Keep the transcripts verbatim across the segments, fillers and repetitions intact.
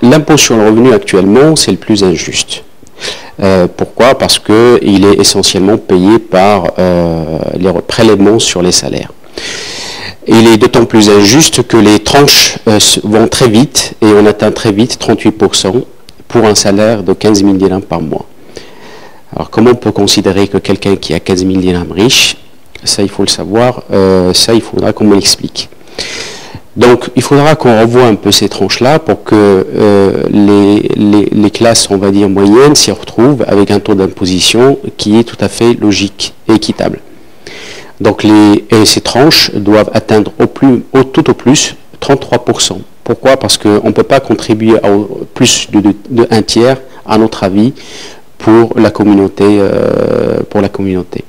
l'impôt sur le revenu actuellement, c'est le plus injuste. Euh, pourquoi? Parce qu'il est essentiellement payé par euh, les prélèvements sur les salaires. Il est d'autant plus injuste que les tranches euh, vont très vite et on atteint très vite trente-huit pour cent pour un salaire de quinze mille dirhams par mois. Alors comment on peut considérer que quelqu'un qui a quinze mille dirhams riche, ça il faut le savoir, euh, ça il faudra qu'on me l'explique. Donc il faudra qu'on revoie un peu ces tranches-là pour que euh, les, les, les classes, on va dire moyennes, s'y retrouvent avec un taux d'imposition qui est tout à fait logique et équitable. Donc les, et ces tranches doivent atteindre au plus, au, tout au plus trente-trois pour cent. Pourquoi? Parce qu'on ne peut pas contribuer à plus de, de, de un tiers, à notre avis, pour la communauté. Euh, pour la communauté.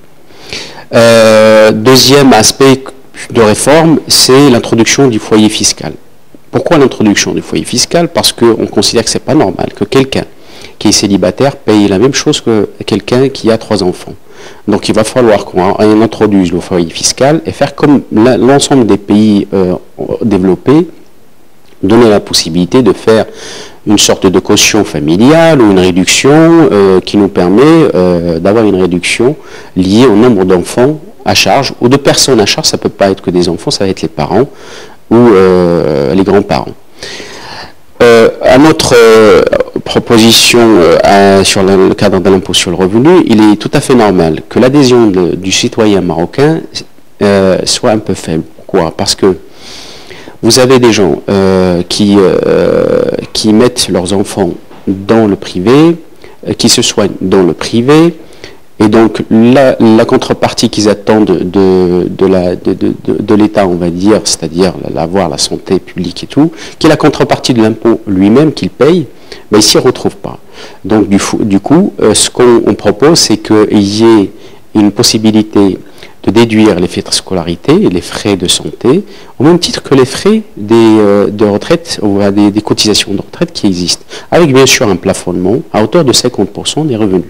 Euh, deuxième aspect de réforme, c'est l'introduction du foyer fiscal. Pourquoi l'introduction du foyer fiscal? Parce qu'on considère que ce n'est pas normal que quelqu'un qui est célibataire paye la même chose que quelqu'un qui a trois enfants. Donc il va falloir qu'on introduise le foyer fiscal et faire comme l'ensemble des pays euh, développés, donner la possibilité de faire une sorte de caution familiale ou une réduction euh, qui nous permet euh, d'avoir une réduction liée au nombre d'enfants à charge ou de personnes à charge. Ça ne peut pas être que des enfants, ça va être les parents ou euh, les grands-parents. Euh, à notre euh, proposition euh, sur le, le cadre de l'impôt sur le revenu, il est tout à fait normal que l'adhésion du citoyen marocain euh, soit un peu faible. Pourquoi? Parce que vous avez des gens euh, qui, euh, qui mettent leurs enfants dans le privé, euh, qui se soignent dans le privé, et donc la, la contrepartie qu'ils attendent de, de, la, de, de, de l'État, on va dire, c'est-à-dire l'avoir, la santé publique et tout, qui est la contrepartie de l'impôt lui-même qu'il paye, ben, il ne s'y retrouve pas. Donc du, du coup, euh, ce qu'on propose, c'est qu'il y ait une possibilité de déduire les frais de scolarité et les frais de santé, au même titre que les frais des, euh, de retraite, ou des, des cotisations de retraite qui existent, avec bien sûr un plafonnement à hauteur de cinquante pour cent des revenus.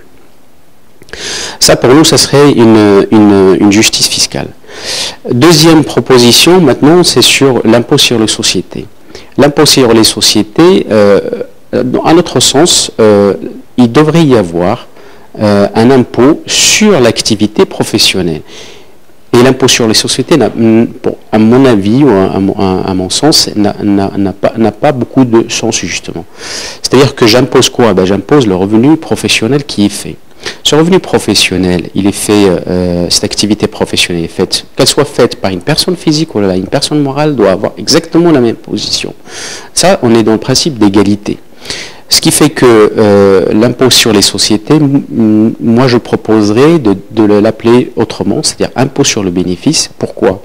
Ça, pour nous, ça serait une, une, une justice fiscale. Deuxième proposition, maintenant, c'est sur l'impôt sur les sociétés. L'impôt sur les sociétés, euh, à notre sens, euh, il devrait y avoir euh, un impôt sur l'activité professionnelle. Et l'impôt sur les sociétés, à mon avis, ou à, à mon sens, n'a pas, n'a pas beaucoup de sens, justement. C'est-à-dire que j'impose quoi? Ben, j'impose le revenu professionnel qui est fait. Ce revenu professionnel, il est fait, euh, cette activité professionnelle est faite, qu'elle soit faite par une personne physique ou une personne morale, doit avoir exactement la même position. Ça, on est dans le principe d'égalité. Ce qui fait que euh, l'impôt sur les sociétés, moi je proposerais de, de l'appeler autrement, c'est-à-dire impôt sur le bénéfice. Pourquoi?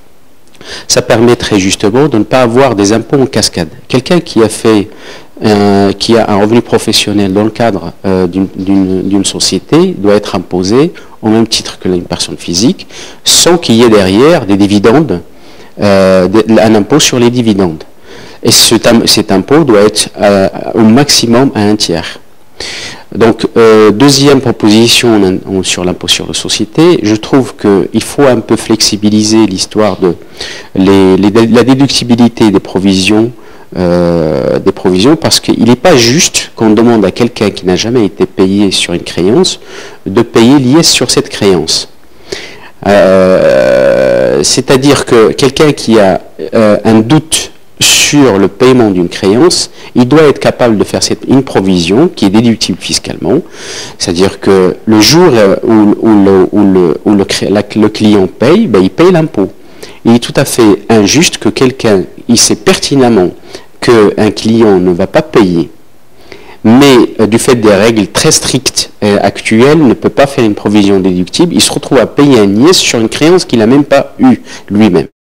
Ça permettrait justement de ne pas avoir des impôts en cascade. Quelqu'un qui a fait, euh, qui a un revenu professionnel dans le cadre euh, d'une société doit être imposé au même titre que une personne physique, sans qu'il y ait derrière des dividendes, euh, un impôt sur les dividendes. Et cet impôt doit être euh, au maximum à un tiers. Donc, euh, deuxième proposition on, on, sur l'impôt sur les sociétés, je trouve qu'il faut un peu flexibiliser l'histoire de les, les, la déductibilité des provisions, euh, des provisions parce qu'il n'est pas juste qu'on demande à quelqu'un qui n'a jamais été payé sur une créance de payer l'I S sur cette créance. Euh, C'est-à-dire que quelqu'un qui a euh, un doute sur le paiement d'une créance, il doit être capable de faire cette, une provision qui est déductible fiscalement, c'est-à-dire que le jour où, où, le, où, le, où le, la, le client paye, ben, il paye l'impôt. Il est tout à fait injuste que quelqu'un, il sait pertinemment qu'un client ne va pas payer, mais euh, du fait des règles très strictes euh, actuelles, ne peut pas faire une provision déductible, il se retrouve à payer un I S sur une créance qu'il n'a même pas eue lui-même.